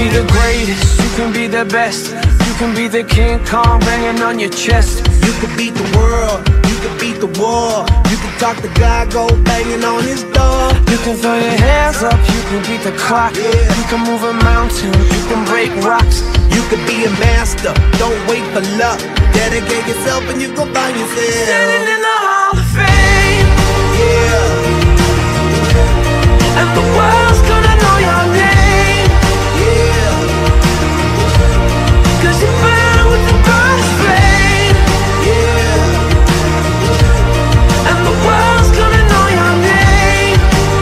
be the greatest, you can be the best. You can be the King Kong banging on your chest. You can beat the world, you can beat the war. You can talk to God, go banging on his door. You can throw your hands up, you can beat the clock. You can move a mountain, you can break rocks. You can be a master, don't wait for luck. Dedicate yourself and you gon' find yourself Standing in the Hall of Fame. Yeah. And the world's gonna know your name. Yeah. Cause you burn with the brightest flame. Yeah. And the world's gonna know your name.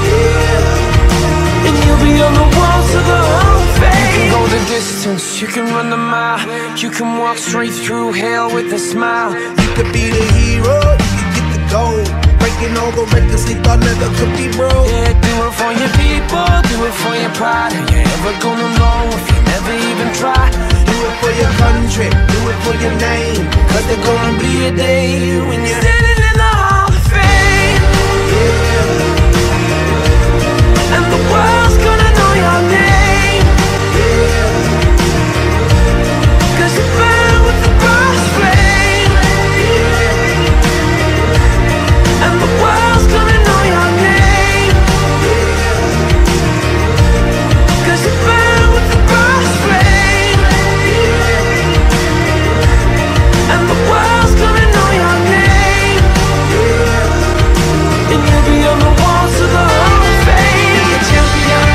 Yeah. And you'll be on the walls of the Hall of Fame. You can go the distance, you can run the mile. You can walk straight through hell with a smile. You could be the hero, you can get the gold. Breaking all the records they thought never could be broke. Yeah, do it for your people, do it for your pride. Are you ever gonna know if you never even try? Do it for your country, do it for your name. Cause there's gonna be a day when you're standing in the Hall of Fame. Yeah. And the world's gonna know your name. Yeah. Cause you burn with the brightest flame. Yeah. And the world's gonna know your name. Cause you burn with the brightest flame. And the world's gonna know your name. And you'll be on the walls of the Hall of Fame. Be a champion.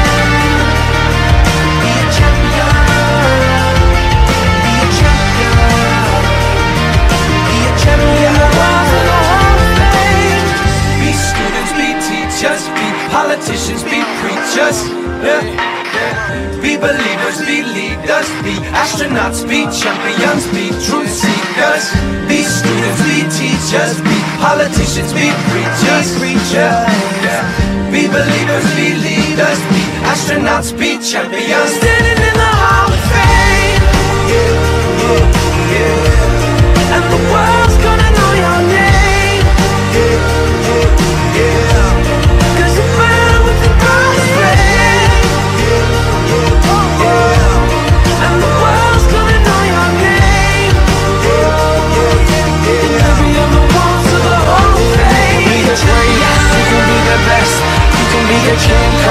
Be a champion. Be a champion. Be a champion. The walls of the Hall of Fame. Be students, be teachers, be politicians, be preachers. Yeah. Be believers, be leaders, be astronauts, be champions, be truth seekers. Be students, be teachers, be politicians, be preachers. Yeah. Be believers, be leaders, be astronauts, be champions. Standing in the Hall of Fame. Yeah. And the world's gonna know your name. Yeah. Cause you burn with the brightest flame. And the world's gonna know your name. And you'll be on the walls of the Hall of Fame. You can be the greatest, you can be the best. You can be the King